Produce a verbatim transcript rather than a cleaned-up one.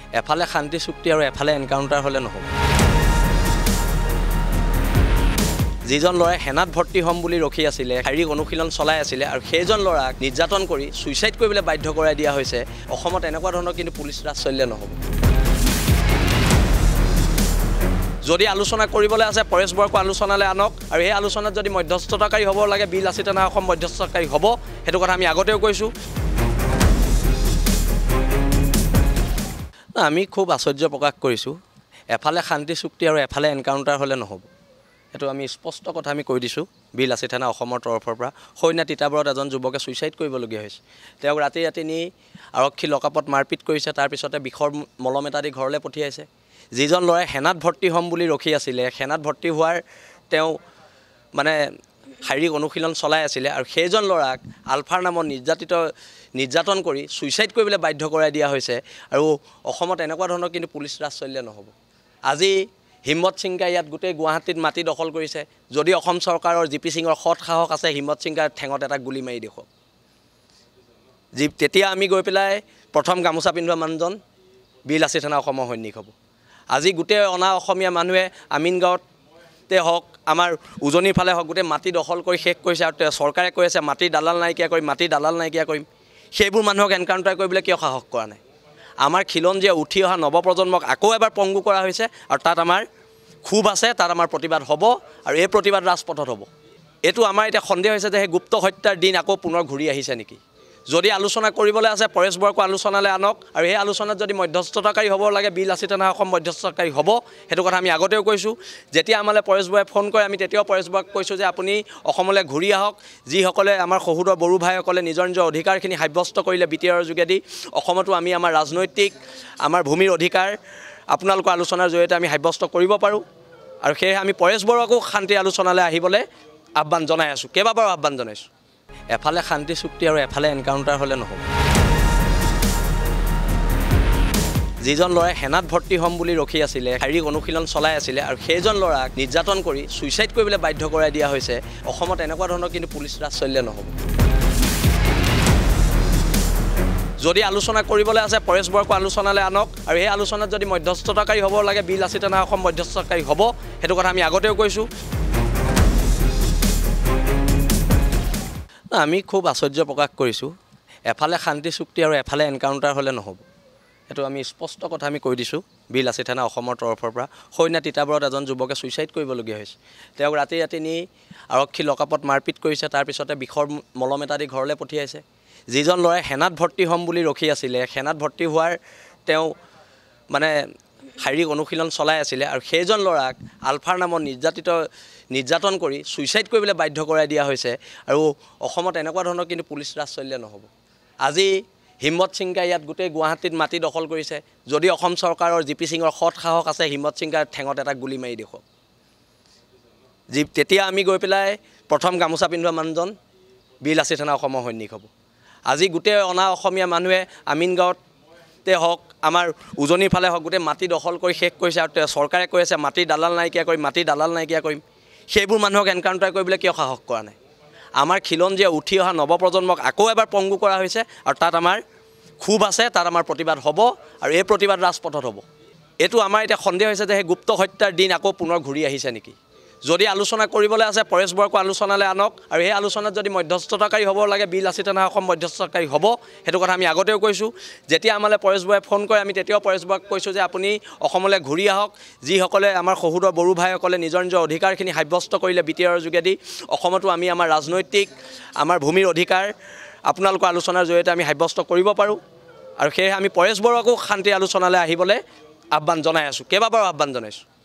এফালে শান্তি চুক্তি আৰু এফালে এনকাউণ্টাৰ হ'লে নহ'ব। যিজন ল'ৰাই সেনাত ভৰ্তি হ'ম বুলি ৰখি আছিলে, শাৰীৰিক অনুশীলন চলাই আছিলে আৰু সেইজন ল'ৰাক নিৰ্যাতন কৰি ছুইচাইড কৰিবলৈ বাধ্য কৰাই দিয়া হৈছে। অসমত এনেকুৱা ধৰণৰ কিন্তু পুলিচ ৰাজ চলিলে নহ'ব। যদি আলোচনা কৰিবলৈ আছে পৰেশ বৰক আলোচনালৈ আনক আৰু এই আলোচনাত যদি মধ্যস্থতাকাৰী হ'ব লাগে বি লাচিত থানা অসম মধ্যস্থতাকাৰী হ'ব, সেইটো কথা আমি আগতেও কৈছোঁ। আমি খুব আশ্চৰ্য প্ৰকাশ কৰিছোঁ। এফালে শান্তি চুক্তি আৰু এফালে এনকাউণ্টাৰ হ'লে নহ'ব। সেইটো আমি স্পষ্ট কথা আমি কৈ দিছোঁ। বি লাচিত থানা অসমৰ তৰফৰ পৰা সৈন্য তিতাবৰত এজন যুৱকে ছুইচাইড কৰিবলগীয়া হৈছে। তেওঁক ৰাতি ৰাতি নি আৰক্ষী লকআপত মাৰপিট কৰিছে, তাৰপিছতে বিষৰ মলম এটা দি ঘৰলৈ পঠিয়াইছে। যিজন ল'ৰাই সেনাত ভৰ্তি হ'ম বুলি ৰখি আছিলে, সেনাত ভৰ্তি হোৱাৰ তেওঁ মানে শাৰীৰিক অনুশীলন চলাই আছিলে আৰু সেইজন ল'ৰাক আলফাৰ নামত নিৰ্যাতিত নিৰ্যাতন কৰি ছুইচাইড কৰিবলৈ বাধ্য কৰাই দিয়া হৈছে। আৰু অসমত এনেকুৱা ধৰণৰ কিন্তু পুলিচ ৰাজ চলিলে নহ'ব। আজি হিম্মত সিংকাই ইয়াত গোটেই গুৱাহাটীত মাটি দখল কৰিছে। যদি অসম চৰকাৰৰ জি পি সিঙৰ সৎ সাহস আছে, হিম্মত সিংকাই ঠেঙত এটা গুলি মাৰি দেখুৱাওক। যি তেতিয়া আমি গৈ পেলাই প্ৰথম গামোচা পিন্ধোৱা মানুহজন বি লাচিত থানা অসমৰ সৈনিক হ'ব। আজি গোটেই অনা অসমীয়া মানুহে আমিনগাঁৱতে হওক, আমাৰ উজনিৰ ফালে হওক, গোটেই মাটি দখল কৰি শেষ কৰিছে আৰু চৰকাৰে কৈ আছে মাটি দালাল নাইকিয়া কৰিম, মাটি দালাল নাইকিয়া কৰিম। সেইবোৰ মানুহক এনকাউণ্টাৰ কৰিবলৈ কিয় সাহস কৰা নাই? আমাৰ খিলঞ্জীয়া উঠি অহা নৱপ্ৰজন্মক আকৌ এবাৰ পংগু কৰা হৈছে আৰু তাত আমাৰ ক্ষোভ আছে, তাত আমাৰ প্ৰতিবাদ হ'ব আৰু এই প্ৰতিবাদ ৰাজপথত হ'ব। এইটো আমাৰ এতিয়া সন্দেহ হৈছে যে সেই গুপ্ত হত্যাৰ দিন আকৌ পুনৰ ঘূৰি আহিছে নেকি। যদি আলোচনা কৰিবলৈ আছে পৰেশ বৰক আলোচনালৈ আনক আৰু এই আলোচনাত যদি মধ্যস্থতাকাৰী হ'ব লাগে বি লাচিত থানা অসম মধ্যস্থতাকাৰী হ'ব, সেইটো কথা আমি আগতেও কৈছোঁ। যেতিয়া আমালৈ পৰেশ বৰাই ফোন কৰে আমি তেতিয়াও পৰেশ বৰক কৈছোঁ যে আপুনি অসমলৈ ঘূৰি আহক। যিসকলে আমাৰ শহুৰৰ বড়ো ভাইসকলে নিজৰ নিজৰ অধিকাৰখিনি সাব্যস্ত কৰিলে বি টি আৰৰ যোগেদি, অসমতো আমি আমাৰ ৰাজনৈতিক আমাৰ ভূমিৰ অধিকাৰ আপোনালোকৰ আলোচনাৰ জৰিয়তে আমি সাব্যস্ত কৰিব পাৰোঁ। আৰু সেয়েহে আমি পৰেশ বৰকো শান্তি আলোচনালৈ আহিবলৈ আহ্বান জনাই আছোঁ, কেইবাবাৰো আহ্বান জনাইছোঁ। এফালে শান্তি চুক্তি আৰু এফালে এনকাউণ্টাৰ হ'লে নহ'ব। যিজন ল'ৰাই সেনাত ভৰ্তি হ'ম বুলি ৰখি আছিলে, শাৰীৰিক অনুশীলন চলাই আছিলে আৰু সেইজন ল'ৰাক নিৰ্যাতন কৰি ছুইচাইড কৰিবলৈ বাধ্য কৰাই দিয়া হৈছে। অসমত এনেকুৱা ধৰণৰ কিন্তু পুলিচ ৰাজ চলিলে নহ'ব। যদি আলোচনা কৰিবলৈ আছে পৰেশ বৰক আলোচনালৈ আনক আৰু এই আলোচনাত যদি মধ্যস্থতাকাৰী হ'ব লাগে বি লাচিত থানা অসম মধ্যস্থতাকাৰী হ'ব, সেইটো কথা আমি আগতেও কৈছোঁ। আমি খুব আশ্চৰ্য প্ৰকাশ কৰিছোঁ। এফালে শান্তি চুক্তি আৰু এফালে এনকাউণ্টাৰ হ'লে নহ'ব। সেইটো আমি স্পষ্ট কথা আমি কৈ দিছোঁ। বি লাচিত থানা অসমৰ তৰফৰ পৰা সৈন্য তিতাবৰত এজন যুৱকে ছুইচাইড কৰিবলগীয়া হৈছে। তেওঁক ৰাতি ৰাতি নি আৰক্ষী লকআপত মাৰপিট কৰিছে, তাৰপিছতে বিষৰ মলম এটা দি ঘৰলৈ পঠিয়াইছে। যিজন ল'ৰাই সেনাত ভৰ্তি হ'ম বুলি ৰখি আছিলে, সেনাত ভৰ্তি হোৱাৰ তেওঁ মানে শাৰীৰিক অনুশীলন চলাই আছিলে আৰু সেইজন ল'ৰাক আলফাৰ নামত নিৰ্যাতিত নিৰ্যাতন কৰি ছুইচাইড কৰিবলৈ বাধ্য কৰাই দিয়া হৈছে। আৰু অসমত এনেকুৱা ধৰণৰ কিন্তু পুলিচ ৰাজ চলিলে নহ'ব। আজি হিম্মত সিংকাই ইয়াত গোটেই গুৱাহাটীত মাটি দখল কৰিছে। যদি অসম চৰকাৰৰ জি পি সিঙৰ সৎ সাহস আছে, হিম্মত সিংকাই ঠেঙত এটা গুলি মাৰি দেখুৱাওক। যি তেতিয়া আমি গৈ পেলাই প্ৰথম গামোচা পিন্ধোৱা মানুহজন বি লাচিত থানা অসমৰ সৈনিক হ'ব। আজি গোটেই অনা অসমীয়া মানুহে আমিনগাঁৱতে হওক, আমাৰ উজনিৰ ফালে হওক, গোটেই মাটি দখল কৰি শেষ কৰিছে আৰু চৰকাৰে কৈ আছে মাটি দালাল নাইকিয়া কৰিম, মাটি দালাল নাইকিয়া কৰিম। সেইবোৰ মানুহক এনকাউণ্টাৰ কৰিবলৈ কিয় সাহস কৰা নাই? আমাৰ খিলঞ্জীয়া উঠি অহা নৱপ্ৰজন্মক আকৌ এবাৰ পংগু কৰা হৈছে আৰু তাত আমাৰ ক্ষোভ আছে, তাত আমাৰ প্ৰতিবাদ হ'ব আৰু এই প্ৰতিবাদ ৰাজপথত হ'ব। এইটো আমাৰ এতিয়া সন্দেহ হৈছে যে সেই গুপ্ত হত্যাৰ দিন আকৌ পুনৰ ঘূৰি আহিছে নেকি। যদি আলোচনা কৰিবলৈ আছে পৰেশ বৰক আলোচনালৈ আনক আৰু এই আলোচনাত যদি মধ্যস্থতাকাৰী হ'ব লাগে বি লাচিত থানা অসম মধ্যস্থতাকাৰী হ'ব, সেইটো কথা আমি আগতেও কৈছোঁ। যেতিয়া আমালৈ পৰেশ বৰাই ফোন কৰে আমি তেতিয়াও পৰেশ বৰক কৈছোঁ যে আপুনি অসমলৈ ঘূৰি আহক। যিসকলে আমাৰ শহুৰৰ বড়ো ভাইসকলে নিজৰ নিজৰ অধিকাৰখিনি সাব্যস্ত কৰিলে বি টি আৰৰ যোগেদি, অসমতো আমি আমাৰ ৰাজনৈতিক আমাৰ ভূমিৰ অধিকাৰ আপোনালোকৰ আলোচনাৰ জৰিয়তে আমি সাব্যস্ত কৰিব পাৰোঁ। আৰু সেয়েহে আমি পৰেশ বৰকো শান্তি আলোচনালৈ আহিবলৈ আহ্বান জনাই আছোঁ, কেইবাবাৰো আহ্বান জনাইছোঁ।